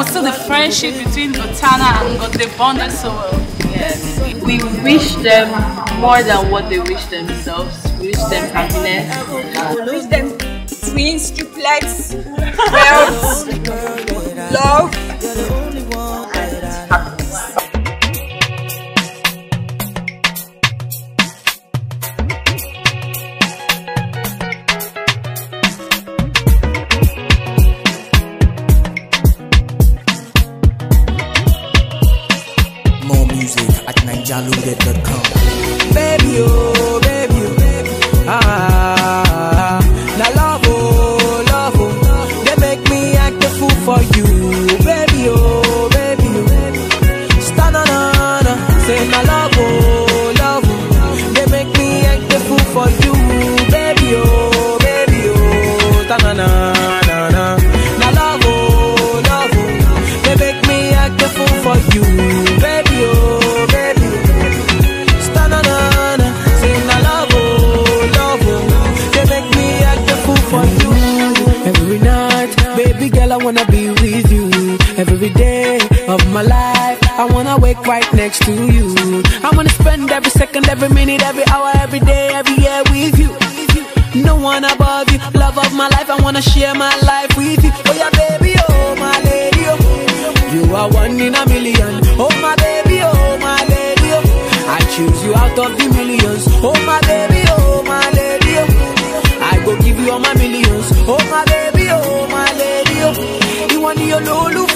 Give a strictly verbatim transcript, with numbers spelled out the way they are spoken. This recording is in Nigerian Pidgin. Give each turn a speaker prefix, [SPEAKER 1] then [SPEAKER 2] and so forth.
[SPEAKER 1] also the friendship between Otana and God, they bonded so well.
[SPEAKER 2] Yes. We wish them more than what they wish themselves. We wish them happiness.
[SPEAKER 3] We wish them twins, triplets, health, love,
[SPEAKER 2] and happiness.
[SPEAKER 4] More music at ninjalude dot com.
[SPEAKER 5] Baby, oh, baby, oh, baby. Ah, now love, oh, love, oh. They make me act the fool for you. Baby, oh, baby, oh. Stand on, on, say now love, oh, love, oh. They make me act the fool for you. Baby, oh, baby, oh. Stand on, on, on. Now love, oh, love, oh. They make me act the fool for you. Baby, oh, baby, oh. Stand on, on, say now love, oh, love, oh. They make me act the fool for you. Every night, baby girl, I wanna be with you. Every day of my life, I wanna wake right next to you. I wanna spend every second, every minute, every hour, every day, every year with you. No one above you, love of my life, I wanna share my life with you. Oh yeah, baby, oh my lady, oh. You are one in a million. Oh my baby, oh my lady, oh. I choose you out of the millions. Oh my baby, oh my lady, oh. I go give you all my millions. Oh my baby, oh my lady, oh. You want your lulu